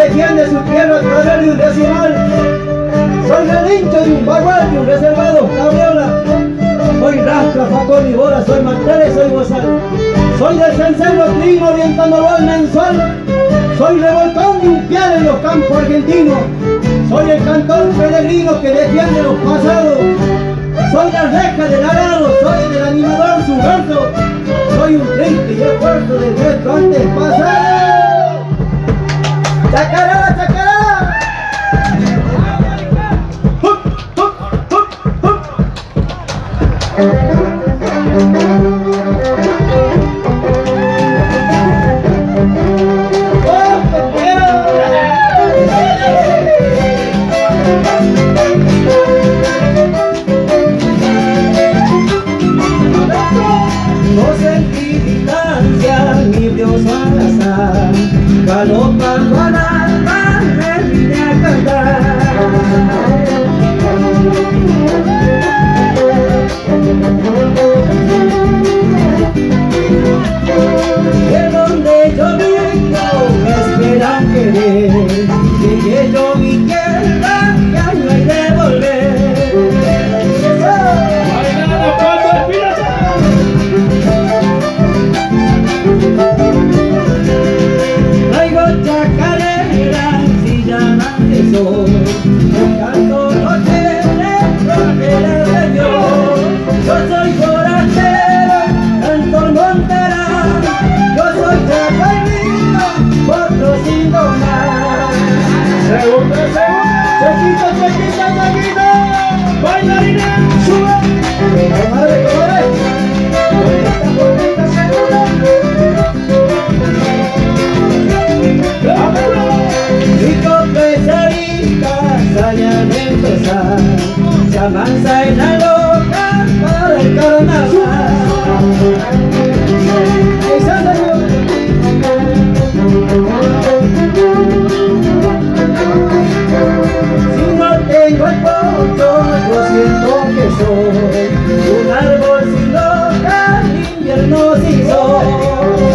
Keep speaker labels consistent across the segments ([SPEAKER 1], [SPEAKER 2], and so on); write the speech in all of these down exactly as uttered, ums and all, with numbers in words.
[SPEAKER 1] defiende su tierra través de un decimal. Soy relincho de un bagual, de un reservado, cabriola. Soy rastra, facón y bola, soy manteles, soy bozal. Soy del cencerro clima orientándolo al mensual. Soy revolcón de un pial en los campos argentinos. Soy el cantor peregrino que defiende los pasados. Soy la reja del arado, soy del animador subverso. Soy un triste y esfuerzo del nuestro antes pasado. ¡Chacará, chacará! ¡Hup, hup, hup, hup! No sentí distancia ni Dios al azar, galopando al alma me vine a cantar. De donde yo vengo me esperan querer, llegué yo mi tierra, ya no hay de volver. Traigo chacarera, si llaman de sol, canto noche de Señor. Yo soy forastero, canto monterán, yo soy chacarino, potosino más. Segundo, segundo, chequito, chequito, chequito, bailarina, sube, comadre, comadre, bonita, bonita, segura. Rico pesadita, salían a empezar, se amansa en la loca para el carnaval. Si no tengo el pocho, yo siento que soy un árbol sin hoja, invierno sin sol.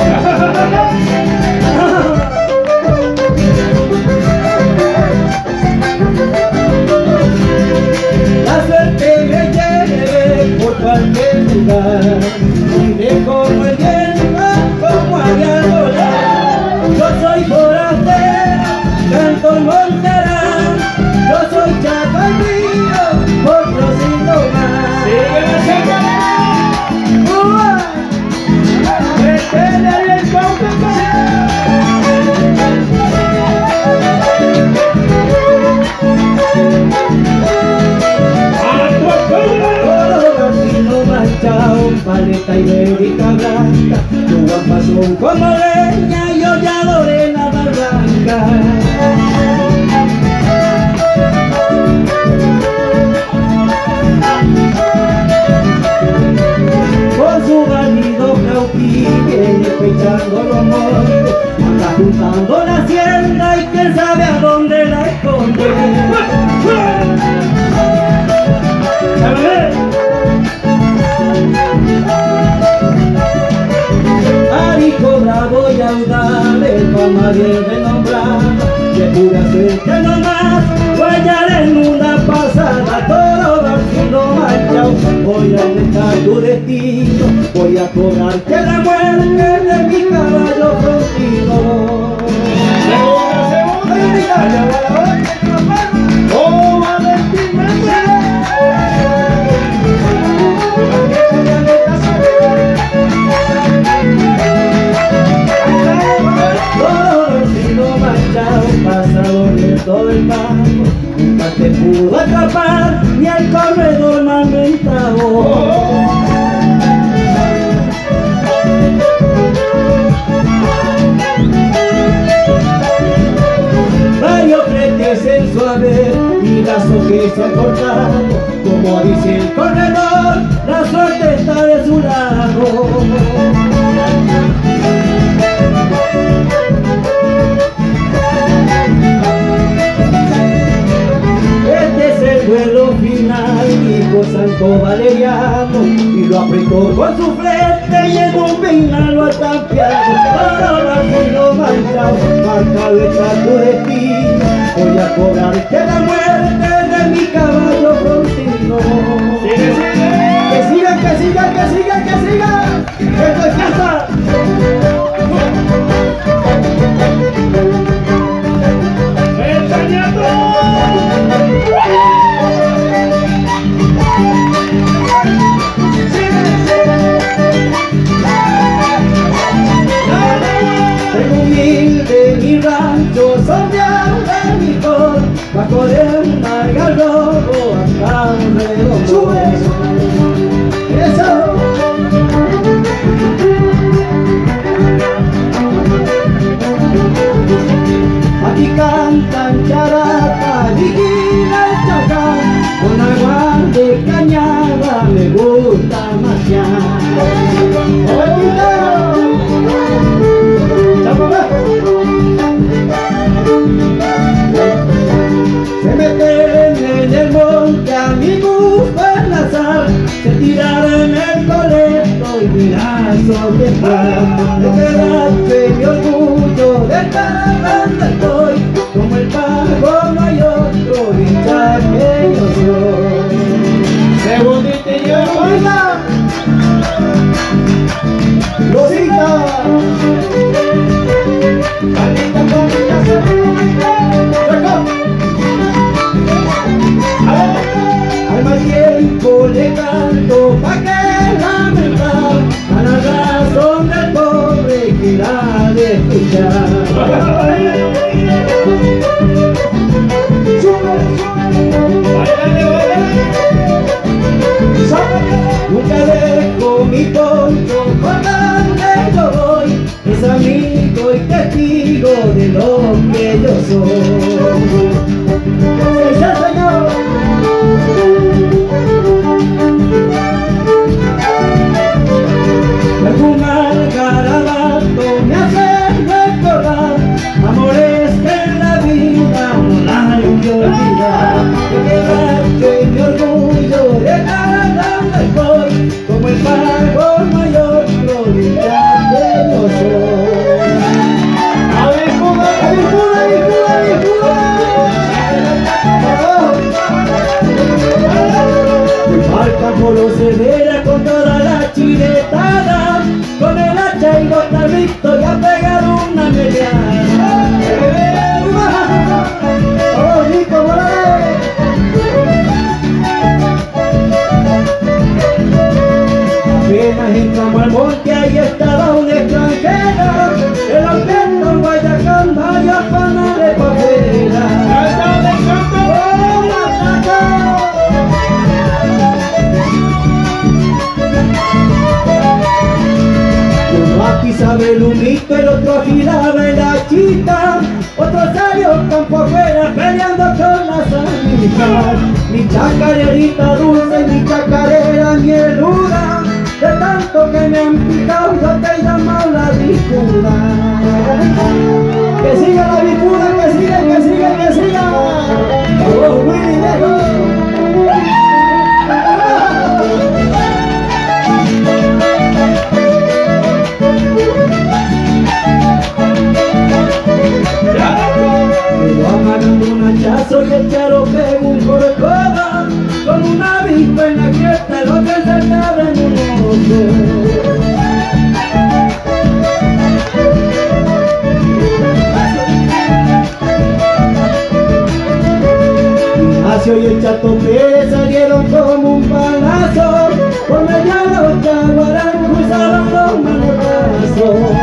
[SPEAKER 1] La suerte me lleve por cualquier lugar, iré como el viento, como haría al volar. Yo soy forastero, canto en monterán, yo soy chacarino, potosino más. ¡Sígueme, chacarino! ¡Uah! ¡Métele ahí el cauca! Paleta ibérica blanca, tu guapazón como leña, yo ya adoré la barranca. Con su valido cautique, despechando los montes, anda juntando la hacienda y quién sabe a dónde la esconde. Arico bravo y audaz, fama bien renombrada, de pura suerte nomás, guayar en una pasada, todo barcino marchao. Voy a dejar tu destino, voy a cobrarte la muerte de mi caballo frontino. Segunda, segunda, allá va la hora que nos vamos. ¡Oh, Valentín Méndez! Pasador de todo el campo, nunca te pudo atrapar ni el corredor malmentado. Rayo crece apretó con su frente y en un final lo atapeado, para lo manchado, marcado está tu destino. Voy a cobrarte la muerte de mi caballo contigo.
[SPEAKER 2] Sigue, sigue.
[SPEAKER 1] Que siga, que siga, que siga, que siga. ¡Esto es casa!
[SPEAKER 2] ¡El cañato!
[SPEAKER 1] Tengo humilde mi rancho, soñado de mi cor, bajo de un algarrobo hasta un redondo. ¡Eso! Aquí cantan charata, vigila el chacán, con agua de cañada me gusta maciar. Se meten en el monte a mi gusto enlazar, se tiraron en el coleto y mirazos de pan. De quedaste mi orgullo, de cada estoy, como el pago no hay otro, dicha que yo soy.
[SPEAKER 2] Segundito y yo.
[SPEAKER 1] ¡Oiga! ¡Rosita! ¡Palita, palita, ¡Chaco! Al mal tiempo le canto pa' que lamentar a la razón del pobre que la de escuchar. Nunca dejo mi poncho por donde yo voy, es amigo y testigo de lo que yo soy. ¡Sí, señor! Perfumar garabato me hace recordar amores que en la vida no la hay que olvidar. Que quedaste mi orgullo de cada voy, como el pago mayor gloriosa que yo soy.
[SPEAKER 2] ¡A disputa!
[SPEAKER 1] ¡A disputa, a disputa, a disputa! El campo lo severa con toda la chiletada, con el hacha y bota Víctor a pegar una mediana. ¡Vamos, Nico, volare! Apenas entramos al monte, ahí estaba un extranjero, el orquesta en Guayacán, varios panales pa' afuera.
[SPEAKER 2] ¡Cántale, cántale!
[SPEAKER 1] ¡Oh, Mataco! Uno atizaba el humito, el otro afilaba el hachita, otro salió campo afuera peleando con las amigas. Mi chacarerita dulce, mi chacarera mieluda, de tanto que me han picado yo te he llamado la bicuda. Que siga la bicuda, que siga, que siga, que siga. ¡Oh, Willy, dejo! Me va amarrando un hachazo y el charo pega un corcova, con una avispa en la cresta, el otro se abre en un ojo. Ignacio y el Chato Pérez salieron como un palazo, por medio de los chaguarán cruzaron los manotazos.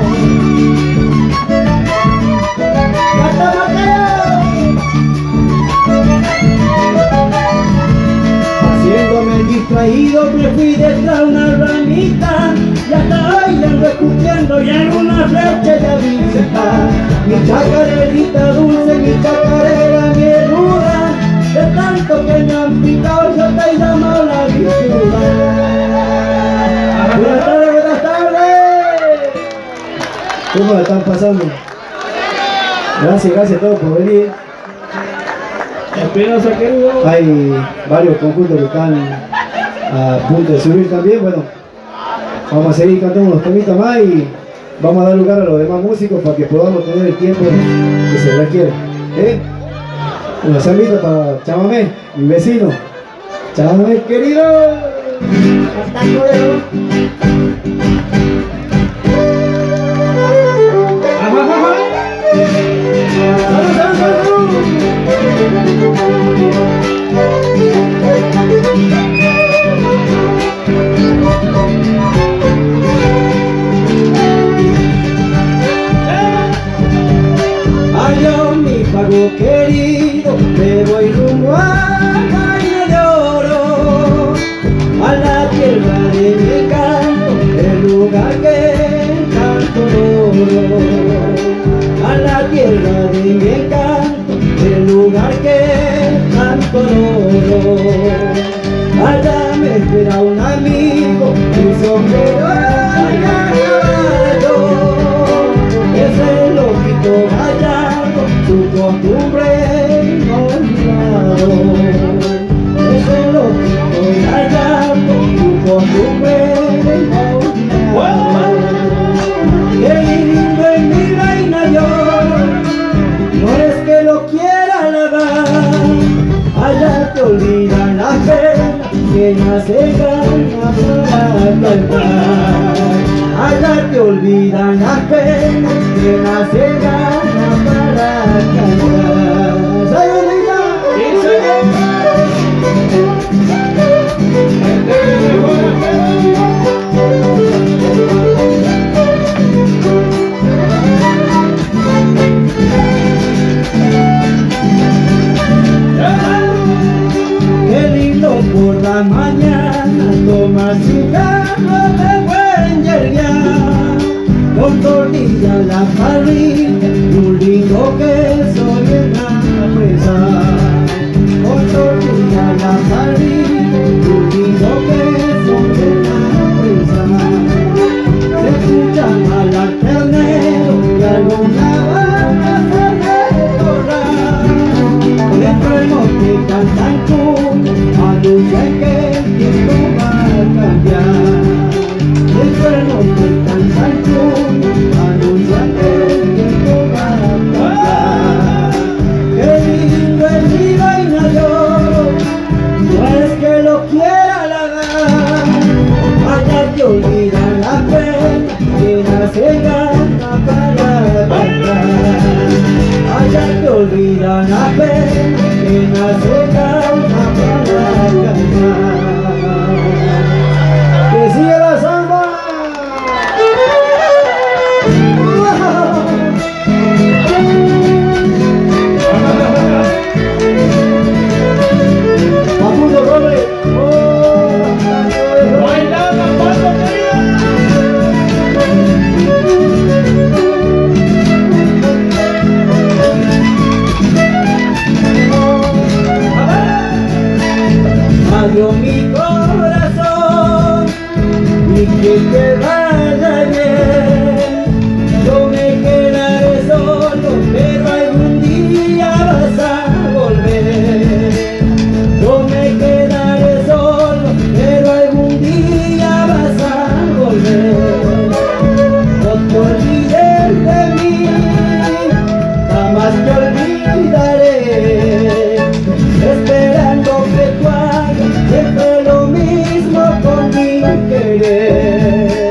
[SPEAKER 1] Haciéndome el distraído me fui detrás de una ramita, y hasta hoy ando escupiendo y en una flecha de visita. Mi chacarerita dulce, mi chacarera mieluda, de tanto que me han picado yo te he llamado la bicuda. Buenas tardes, buenas tardes. ¿Cómo la están pasando? Gracias, gracias a todos por venir.
[SPEAKER 2] Espinosa, querido.
[SPEAKER 1] Hay varios conjuntos que están a punto de subir también. Bueno, vamos a seguir cantando unos temitas más y vamos a dar lugar a los demás músicos para que podamos tener el tiempo que se requiere. ¿Eh? Una salvita para Chamamé, mi vecino. Chamamé querido. Hasta luego.
[SPEAKER 3] Adiós mi pago querido, me voy rumbo a Vaina de Oro, a la tierra de mi canto, el lugar que tanto adoro. A la tierra de mi encanto, el lugar que tanto adoro. Allá me espera un amigo, un sombrero al caballo, ese loquito gallardo, su costumbre no olvidado. Ese loquito gallardo, su costumbre no olvidado. Qué lindo es mi reina de oro, no es que lo quiera alabar. Allá te olvidan las penas que nace gana para cantar. Allá te olvidan las penas que nace gana para cantar. ¡Sayonara!
[SPEAKER 2] ¡Sí, señor!
[SPEAKER 3] Qué lindo por la mañana tomar cigarro de buen yerguear, con tortilla a la parrilla y un lindo queso bien a pesar. Con tortilla a la parrilla y un lindo queso bien a pesar. Se escucha mal al ternero y alguna vaca se corral. Dentro el monte cantan cumbia, anuncian que el tiempo va a cambiar. Dentro el monte cantan cumbia, anuncian que el tiempo va a cambiar. Qué lindo es mi vaina de oro, no es que lo quiera halagar. Allá te olvidan la pena que nace gana para cantar. Allá te olvidan la pena que nace gana para cantar. ¡Que siga la samba! Facundo Robles. Oh,
[SPEAKER 2] ¡Bailando, Pato, querido!
[SPEAKER 3] adiós mi corazón y que te vaya bien. Yo me quedaré solo, pero algún día vas a volver. Yo me quedaré solo, pero algún día vas a volver. No te olvides de mí, jamás te olvidaré, esperando que tú hagas siempre lo mismo con mi querer.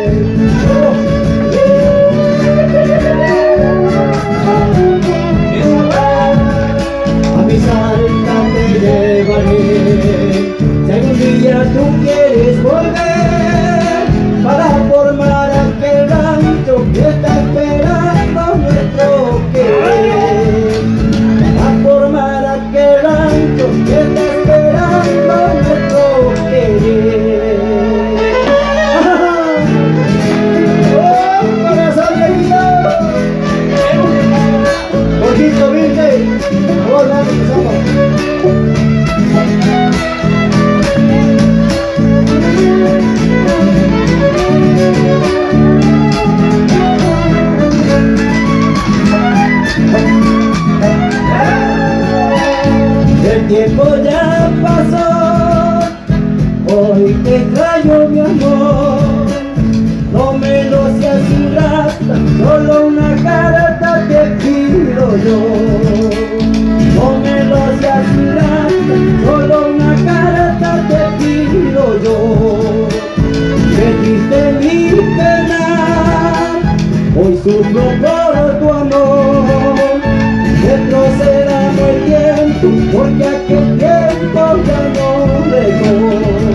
[SPEAKER 3] viste mi pena, hoy sufro por tu amor. Retrocedamos el tiempo, porque aquel tiempo ya no dejó.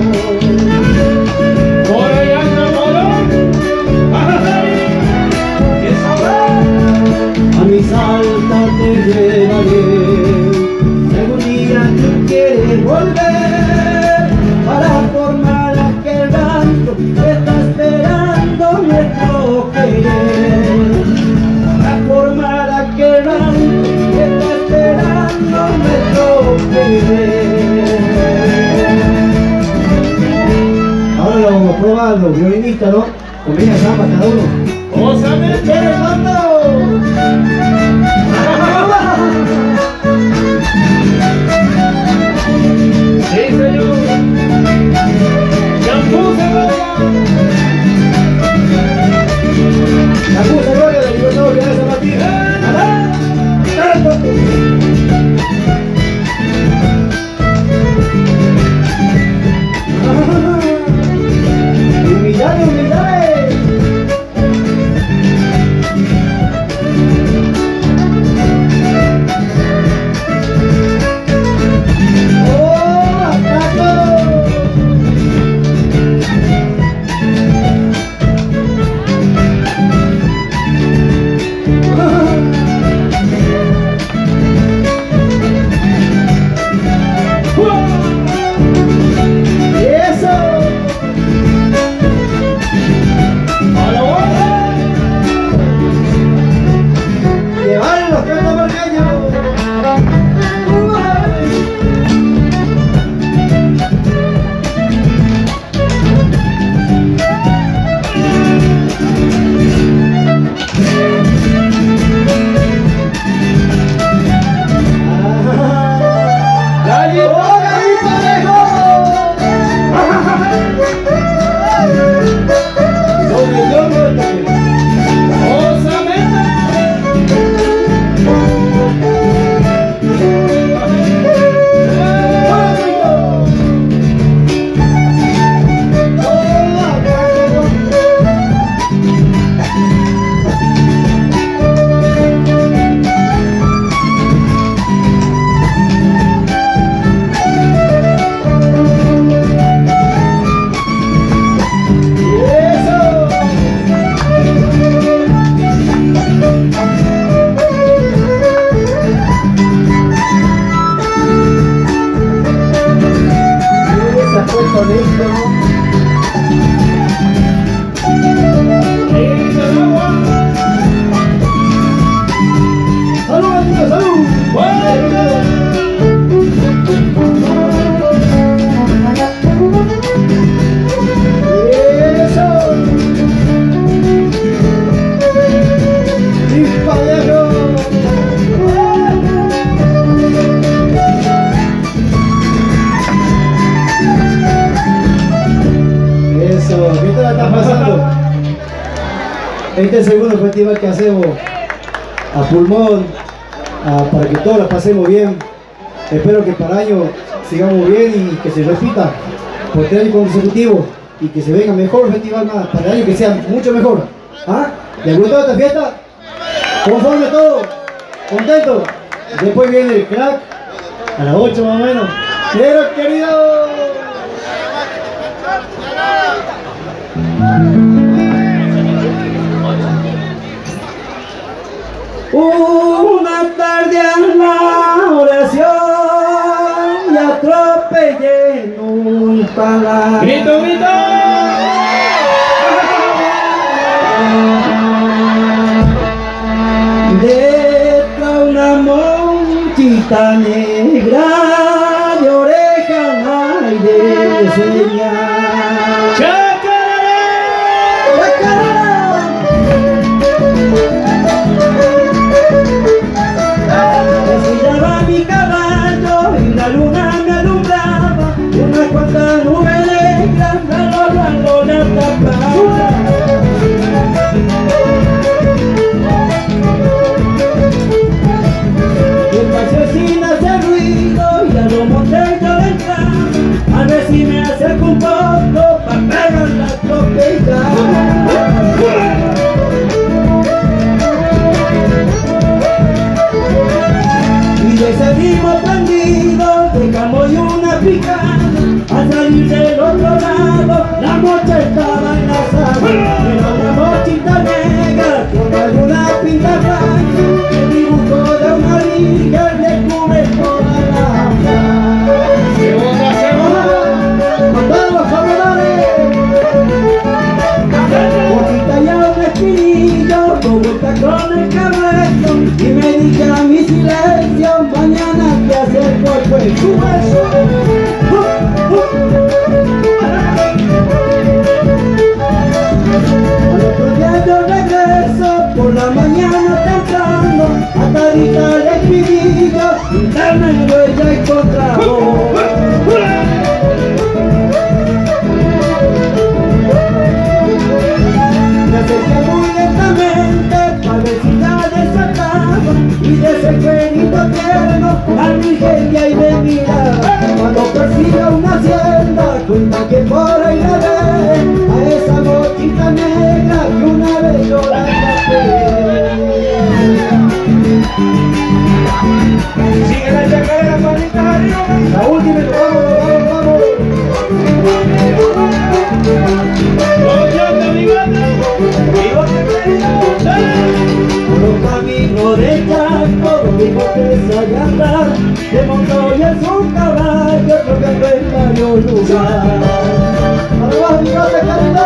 [SPEAKER 2] Por allá enamoró. ¿Qué sabrá?
[SPEAKER 3] A mis altas te llevaré. Si algún día tú quieres volver para formar aquel rancho que está esperando nuestro querer, para formar aquel rancho que está esperando nuestro querer. Ahora lo vamos probando, violinista, ¿no? Conviene acá para cada uno.
[SPEAKER 2] ¡Ósame!
[SPEAKER 3] ¡Eres mando!
[SPEAKER 2] Sí, señor. ¡Yampú Segovia!
[SPEAKER 3] ¡Yampú Segovia del Libertador de San Martín! ¡Alá! ¡Tanto! ¡Humildad, humildad! Este es el segundo festival que hacemos a pulmón, a, para que todos la pasemos bien. Espero que para el año sigamos bien y que se repita por tres años consecutivos y que se venga mejor el festival más, para el año que sea mucho mejor. ¿Ah? ¿Les gustó esta fiesta? ¿Conforme todo? ¿Contento? Después viene el crack a las ocho más o menos. ¡Pero querido! Una tarde a la oración y atropellé en un palar.
[SPEAKER 2] ¡Grito, grito!
[SPEAKER 3] Detrás una monchita negra de oreja Era una mochita negra con alguna pinta blanca, el dibujo de una virgen le cubre toda la playa.
[SPEAKER 2] Segunda, segunda.
[SPEAKER 3] ¡Mandar los corredores! Mochita ya un espinillo, con vuelta con el cabello, y me dije a mi silencio, mañana te acerco al pueblo. ¡Sube eso! ¡Uh! ¡Uh! Al otro día yo regreso, por la mañana temprano, a Tarita el espinillo, intermedio ella encontramos. Me acerqué muy lentamente para ver si la desataba, y de ese cuerito tierno al virgen que ahí me miraba. Cuando persiga una hacienda, cuenta que por ahí la ve, a esa mochita negra que una vez yo la tapé.
[SPEAKER 2] Sigue la chacarera, manitas arriba.
[SPEAKER 3] La última, vamos, vamos, vamos.
[SPEAKER 2] Oyendo mi gata. Y vos te querido. Dale.
[SPEAKER 3] Por los caminos de Chaco, lo mismo que sabe andar, de Montoya es un caballo, otro que fue en varios lugares. ¡Arriba, mi casa, cariño!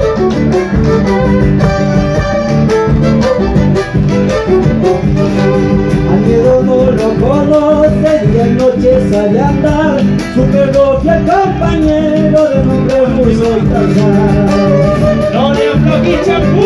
[SPEAKER 3] Al miedo no lo conoce, día y noche sale a andar, su perro fiel compañero de nombre Muso y Tarzán.
[SPEAKER 2] No le aflojí champú.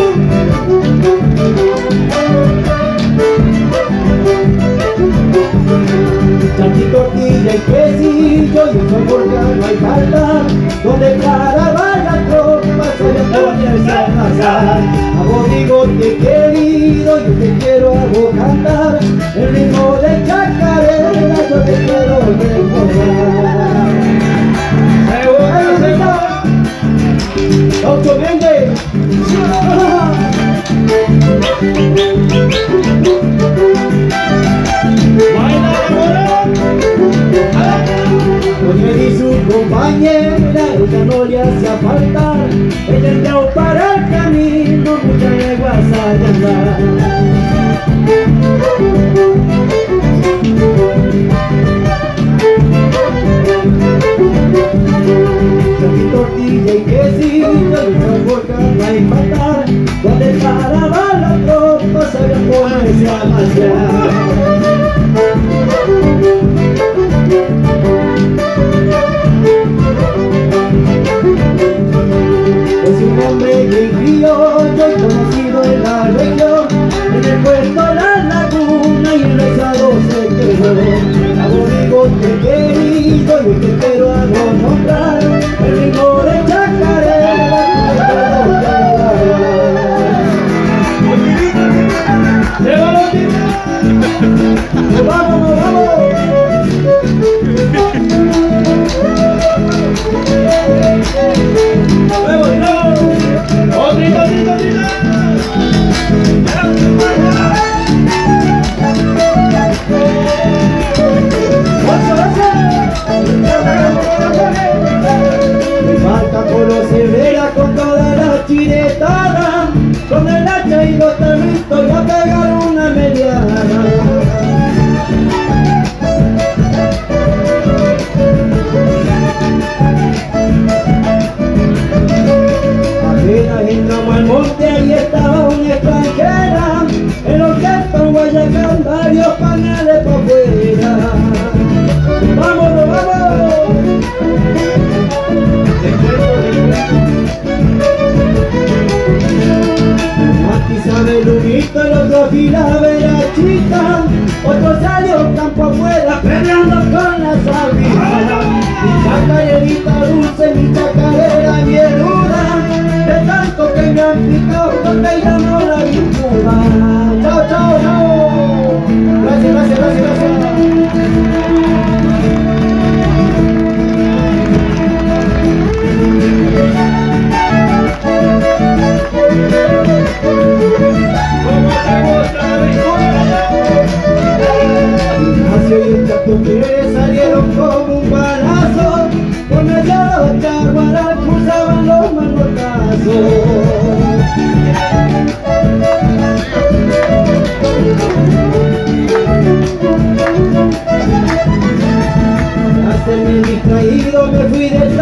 [SPEAKER 3] Chanchi, tortilla y quesillo, y un porque no hay falta, donde paraba la tropa, soy a ponerse a pasar. A vos digo que querido, yo te quiero a vos cantar, el ritmo de chacarera, yo te quiero recordar.
[SPEAKER 2] Segunda, segunda.
[SPEAKER 3] ¡Ocho, vende!
[SPEAKER 2] Baila de morón.
[SPEAKER 3] Doña y su compañera, ella no le hacía faltar, ella entró para el camino, muchas leguas a andar. Chanchi, tortilla y quesillo, y una boca no hay faltar, donde paraba la tropa, sabía ponerse a marchar. Es un hombre bien criollo y conocido en la región, en el puerto La Laguna y en Rezado se quedó. A vos digo te querido, yo te quiero a vos nombrar, el ritmo de chacarera que te puedo cantar.
[SPEAKER 2] Se va la última.
[SPEAKER 3] ¡Nos vamos, nos vamos!
[SPEAKER 2] Luego, luego. Otrita, otrita, otrita.
[SPEAKER 3] Me falta conocer con toda la chiretada, con el hacha y los tarritos y a pegar una mediana. Apenas entramos al monte, ahí estaba una extranjera, en los que están guayacán varios paneles por afuera. ¡Vámonos, vamos! Aquí sabe el humito, el otro fila de la chica, otro salió campo afuera peleando con las avispas. Mi chacarerita dulce, mi chacarera bieluda, de tanto que me han picado, no te llamo la víctima. Chao, chao, chao. Gracias, gracias, gracias, gracias. Ignacio y el Chato Pérez salieron como un balazo, con el Chaguaral cruzaban los manotazos.
[SPEAKER 1] me fui de